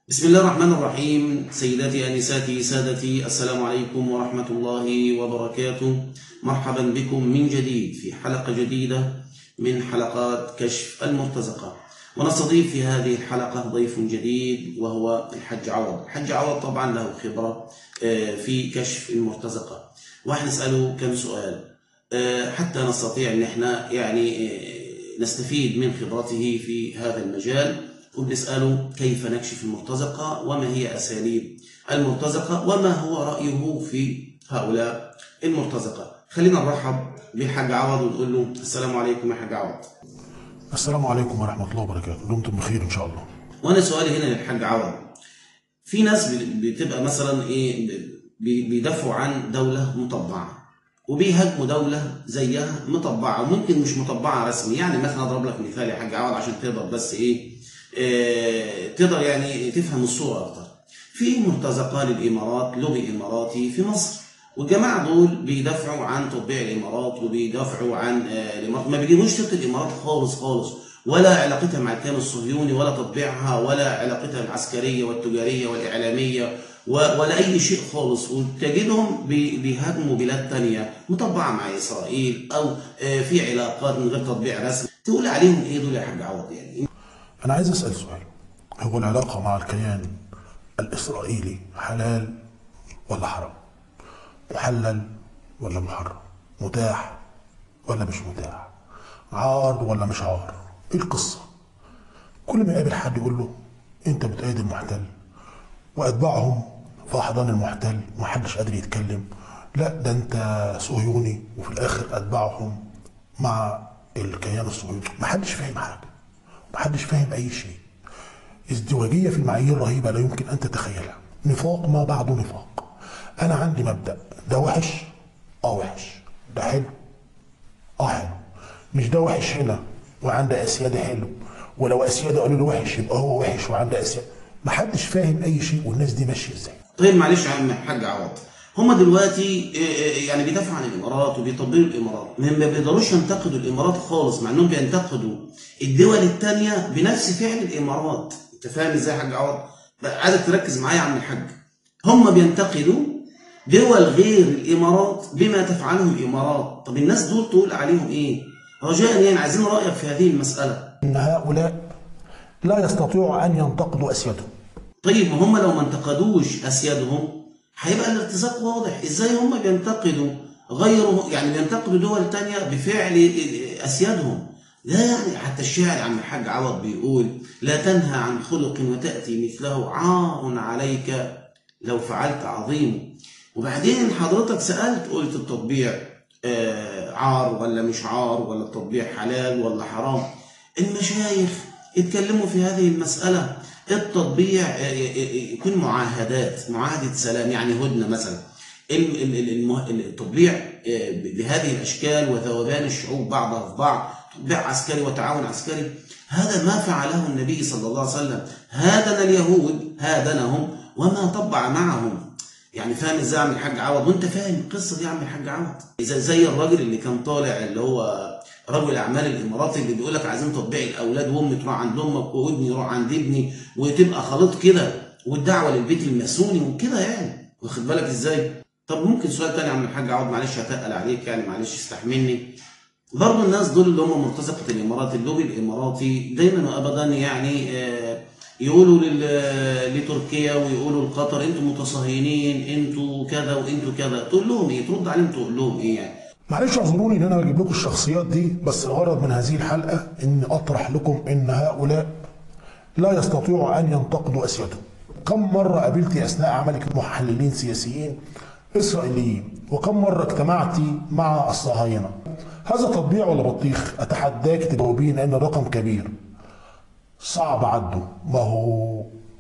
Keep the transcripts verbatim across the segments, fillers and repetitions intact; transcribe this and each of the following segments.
بسم الله الرحمن الرحيم. سيداتي أنساتي سادتي، السلام عليكم ورحمة الله وبركاته. مرحبا بكم من جديد في حلقة جديدة من حلقات كشف المرتزقة، ونستضيف في هذه الحلقة ضيف جديد وهو الحج عوض. الحج عوض طبعا له خبرة في كشف المرتزقة، وهنسأله كم سؤال حتى نستطيع ان احنا يعني نستفيد من خبرته في هذا المجال، وبنسأله كيف نكشف المرتزقة، وما هي أساليب المرتزقة، وما هو رأيه في هؤلاء المرتزقة. خلينا نرحب بالحاج عوض ونقول له السلام عليكم يا حاج عوض. السلام عليكم ورحمة الله وبركاته، دمتم بخير إن شاء الله. وأنا سؤالي هنا للحاج عوض، في ناس بتبقى مثلا إيه بيدافعوا عن دولة مطبعة وبيهاجموا دولة زيها مطبعة، وممكن مش مطبعة رسمي. يعني مثلا أضرب لك مثال يا حاج عوض عشان تقدر بس إيه اه تقدر يعني تفهم الصورة أكتر. في مرتزقة للإمارات، لوبي إماراتي في مصر، والجماعة دول بيدافعوا عن تطبيع الإمارات وبيدافعوا عن اه الإمارات، ما بيجيبوش سيرة الإمارات خالص خالص، ولا علاقتها مع الكيان الصهيوني ولا تطبيعها ولا علاقتها العسكرية والتجارية والإعلامية ولا أي شيء خالص. وتجدهم بيهاجموا بلاد تانية مطبعة مع إسرائيل أو في علاقات من غير تطبيع رسمي. تقول عليهم إيه دول يا حاج عوض؟ يعني أنا عايز أسأل سؤال، هو العلاقة مع الكيان الإسرائيلي حلال ولا حرام؟ محلل ولا محرم؟ متاح ولا مش متاح؟ عار ولا مش عار؟ إيه القصة؟ كل ما يقابل حد يقول له أنت بتأيد المحتل وأتباعهم في أحضان المحتل ومحدش قادر يتكلم، لا ده أنت صهيوني، وفي الآخر أتباعهم مع الكيان الصهيوني. محدش فاهم حاجة، محدش فاهم أي شيء. ازدواجية في المعايير رهيبة لا يمكن أن تتخيلها، نفاق ما بعده نفاق. أنا عندي مبدأ، ده وحش أه وحش، ده حلو أه حلو، مش ده وحش هنا وعند أسيادة حلو، ولو أسيادة قالوا له وحش يبقى هو وحش وعند أسيادة. محدش فاهم أي شيء، والناس دي ماشية إزاي؟ طيب معلش يا عم حاج عوض، هما دلوقتي يعني بيدافعوا عن الامارات وبيطبلوا الامارات، ما بيقدروش ينتقدوا الامارات خالص، مع انهم بينتقدوا الدول الثانيه بنفس فعل الامارات. انت فاهم ازاي يا حاج عوض؟ عايزك تركز معايا يا عم الحاج. هما بينتقدوا دول غير الامارات بما تفعله الامارات. طب الناس دول تقول عليهم ايه؟ رجاء يعني عايزين رايك في هذه المساله. ان هؤلاء لا يستطيعوا ان ينتقدوا اسيادهم. طيب ما هم لو ما انتقدوش اسيادهم هيبقى الارتزاق واضح. ازاي هم بينتقدوا غيره، يعني بينتقدوا دول تانية بفعل اسيادهم؟ لا يعني حتى الشاعر عم الحاج عوض بيقول لا تنهى عن خلق وتأتي مثله، عار عليك لو فعلت عظيم. وبعدين حضرتك سألت قلت التطبيع عار ولا مش عار، ولا التطبيع حلال ولا حرام. المشايخ اتكلموا في هذه المسألة. التطبيع يكون معاهدات، معاهدة سلام، يعني هدنة مثلا. التطبيع بهذه الأشكال وذوبان الشعوب بعضها في بعض، تطبيع عسكري وتعاون عسكري، هذا ما فعله النبي صلى الله عليه وسلم. هادن اليهود، هادنهم وما طبع معهم. يعني فاهم ازاي يا عم الحاج عوض؟ وانت فاهم القصه دي يا عم الحاج عوض؟ زي زي الراجل اللي كان طالع، اللي هو رجل اعمال الاماراتي، اللي بيقول لك عايزين تطبيع الاولاد، وامي تروح عند امك وابني يروح عند ابني، وتبقى خليط كده، والدعوه للبيت الماسوني وكده، يعني واخد بالك ازاي؟ طب ممكن سؤال تاني يا عم الحاج عوض، معلش هتقل عليك يعني، معلش استحملني. برضه الناس دول اللي هم مرتزقه الامارات، اللوبي الاماراتي، دايما وابدا يعني آه يقولوا لتركيا ويقولوا لقطر انتوا متصهينين، انتوا كذا وانتوا كذا. تقول لهم ايه؟ ترد عليهم تقول لهم ايه يعني؟ معلش اعذروني ان انا بجيب لكم الشخصيات دي، بس الغرض من هذه الحلقه ان اطرح لكم ان هؤلاء لا يستطيعوا ان ينتقدوا اسيادهم. كم مره قابلت اثناء عملك محللين سياسيين اسرائيليين، وكم مره اجتمعت مع الصهاينه؟ هذا تطبيع ولا بطيخ؟ اتحداك تجاوبين لان الرقم كبير صعب عده. ما هو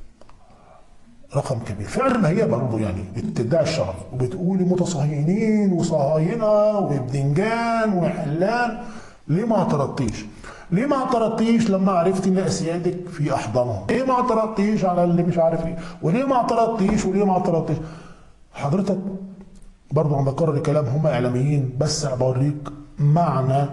رقم كبير فعلا. ما هي برضه يعني بتدعي الشرف وبتقولي متصهينين وصهاينه وبدنجان وحلال. ليه ما اعترضتيش؟ ليه ما اعترضتيش لما عرفتي ان اسيادك في احضانهم؟ ليه ما اعترضتيش على اللي مش عارف ايه؟ وليه ما اعترضتيش وليه ما اعترضتيش؟ حضرتك برضه عم بكرر الكلام، هم اعلاميين، بس انا بوريك معنى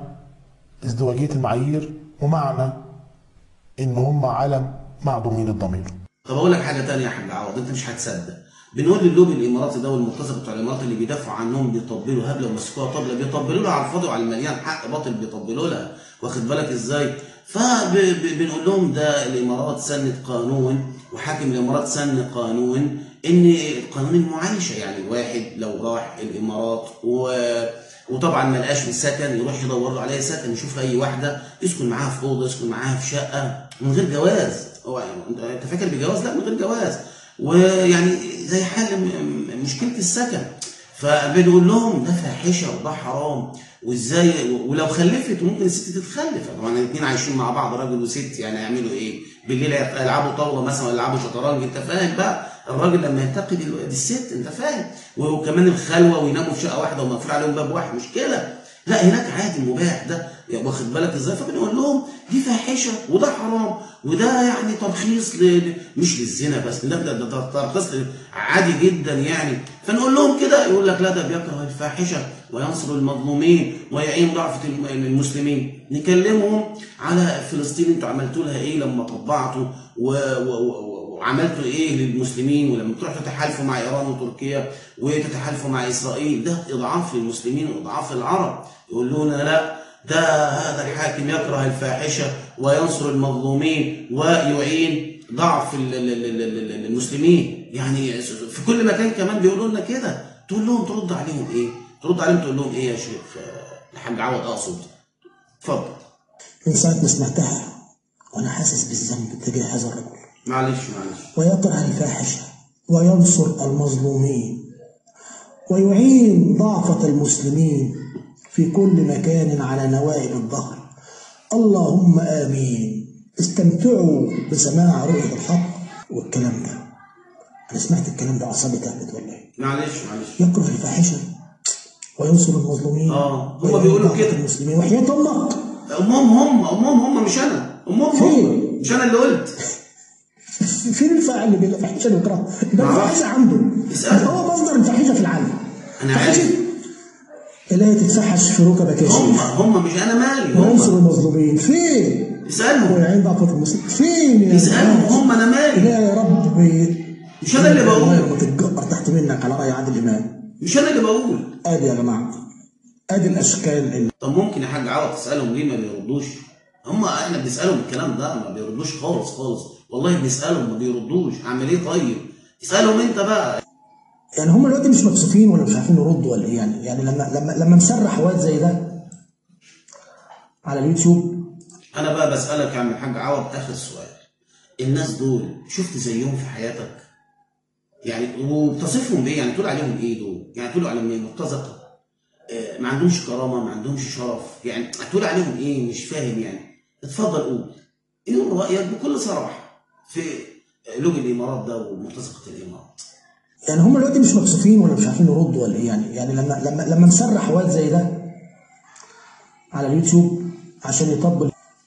ازدواجيه المعايير ومعنى ان هم علم معدومين الضمير. طب اقول لك حاجه ثانيه يا حاج عوض، انت مش هتصدق. بنقول للوبي الاماراتي ده والمرتزقه بتوع الامارات اللي بيدافعوا عنهم بيطبلوا هبله ومسكوها طبله، بيطبلوا لها على الفاضي وعلى المليان، حق باطل بيطبلوا لها، واخد بالك ازاي؟ فبنقول لهم ده الامارات سنت قانون وحاكم الامارات سن قانون ان قانون المعايشه، يعني واحد لو راح الامارات و وطبعا ما لقاش سكن يروح يدور له عليها سكن، يشوف اي واحده يسكن معاها في اوضه، يسكن معاها في شقه من غير جواز. هو انت فاكر بجواز؟ لا، من غير جواز، ويعني زي حل مشكله السكن. فبنقول لهم ده فاحشه وده حرام، وازاي ولو خلفت ممكن الست تتخلف، طبعا الاثنين عايشين مع بعض راجل وست، يعني يعملوا ايه؟ بالليل يلعبوا طاوله مثلا ولا يلعبوا شطرنج، انت فاهم بقى؟ الراجل لما ينتقد الست، انت فاهم؟ وكمان الخلوه ويناموا في شقه واحده ومقفول عليهم باب واحد، مشكله. لا هناك عادي مباح ده، واخد بالك ازاي؟ فبنقول لهم دي فاحشه وده حرام، وده يعني ترخيص ل... مش للزنا بس، لا ده ده ترخيص عادي جدا يعني. فنقول لهم كده يقول لك لا ده بيكره الفاحشه وينصر المظلومين ويعين ضعفة المسلمين. نكلمهم على فلسطين، انتوا عملتوا لها ايه لما طبعتوا و... و... و... وعملتوا ايه للمسلمين، ولما تروحوا تتحالفوا مع ايران وتركيا وتتحالفوا مع اسرائيل، ده اضعاف للمسلمين واضعاف للعرب. يقول لنا لا ده هذا الحاكم يكره الفاحشه وينصر المظلومين ويعين ضعف المسلمين. يعني في كل مكان كمان بيقولوا لنا كده. تقول لهم ترد عليهم ايه؟ ترد عليهم تقول لهم ايه يا شيخ الحاج عوض؟ اقصد اتفضل. من ساعه ما سمعتها وانا حاسس بالذنب تجاه هذا الرجل. معلش معلش. ويكره الفاحشه وينصر المظلومين ويعين ضعفة المسلمين في كل مكان على نوائب الظهر. اللهم آمين. استمتعوا بسماع رؤية الحق والكلام ده. أنا سمعت الكلام ده أعصابي تعبت والله. معلش معلش. يكره الفاحشة وينصر المظلومين. اه هم بيقولوا كده. المسلمين وحياة أمك. أمهم هم أمهم هم مش أنا. أمهم هم مش أنا اللي قلت. فين الفاعل اللي بيقول الفاحشة ويكرهها؟ ده الفاحشة عنده. اسأله. هو مصدر الفاحشة في العالم. أنا عارف. اللي تتفحش في ركبك يا شيخ. هم هم مش انا مالي. وينصر المظلومين فين؟ اسالهم. ويعين ضعفة المسلمين فين يا اسالهم هم، انا مالي. لا يا رب مش انا اللي بقول. ما تتجبر تحت منك على راي عادل امام. مش انا اللي بقول. ادي يا جماعه ادي الاشكال اللي. طب ممكن يا حاج عوض تسالهم ليه ما بيردوش؟ هم احنا بنسالهم الكلام ده ما بيردوش خالص خالص، والله بنسالهم ما بيردوش. اعمل ايه طيب؟ اسالهم انت بقى. يعني هم دلوقتي مش مكسوفين ولا مش عارفين يردوا ولا ايه؟ يعني يعني لما لما لما مسرح واد زي ده على اليوتيوب. انا بقى بسالك يا عم الحاج عوض اخر سؤال، الناس دول شفت زيهم في حياتك؟ يعني وبتصفهم بايه؟ يعني تقول عليهم ايه دول؟ يعني تقول عليهم ايه؟ مرتزقه؟ آه ما عندهمش كرامه، ما عندهمش شرف، يعني تقول عليهم ايه؟ مش فاهم يعني. اتفضل قول. قول رايك بكل صراحه في لوبي الامارات ده ومرتزقه الامارات. يعني هم دلوقتي مش مكسوفين ولا مش عارفين يردوا ولا ايه؟ يعني يعني لما لما لما مسرح واد زي ده على اليوتيوب عشان يطبل.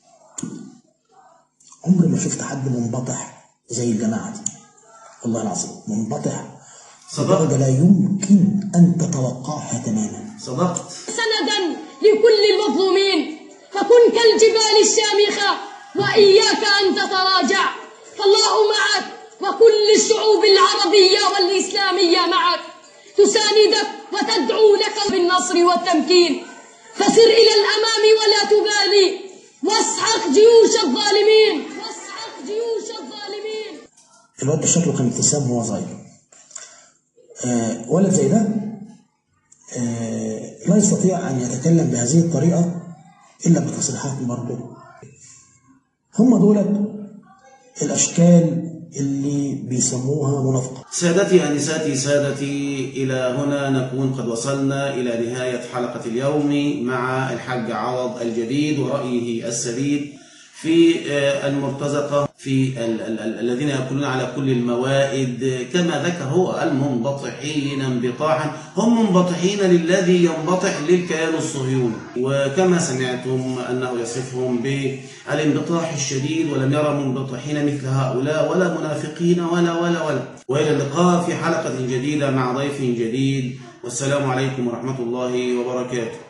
عمري ما شفت حد منبطح زي الجماعه دي والله العظيم، منبطح بدرجه لا يمكن ان تتوقعها تماما. صدقت. سندا لكل المظلومين، فكن كالجبال الشامخه واياك ان تتراجع، فالله معك وكل الشعوب العربية والإسلامية معك، تساندك وتدعو لك بالنصر والتمكين، فسر إلى الأمام ولا تبالي، واسحق جيوش الظالمين، واسحق جيوش الظالمين. الواد ده شكله كان ابتسام وهو صغير. آه ولد زي ده آه لا يستطيع أن يتكلم بهذه الطريقة إلا بتصريحات برضه. هم دولت الأشكال اللي بيسموها منافقة. سادتي أنساتي سادتي، إلى هنا نكون قد وصلنا إلى نهاية حلقة اليوم مع الحاج عوض الجديد ورأيه السديد في المرتزقة، في ال ال ال الذين يأكلون على كل الموائد كما ذكر هو المنبطحين انبطاحا. هم منبطحين للذي ينبطح للكيان الصهيوني، وكما سمعتم أنه يصفهم بالانبطاح الشديد، ولم يرى منبطحين مثل هؤلاء ولا منافقين ولا ولا ولا. وإلى اللقاء في حلقة جديدة مع ضيف جديد، والسلام عليكم ورحمة الله وبركاته.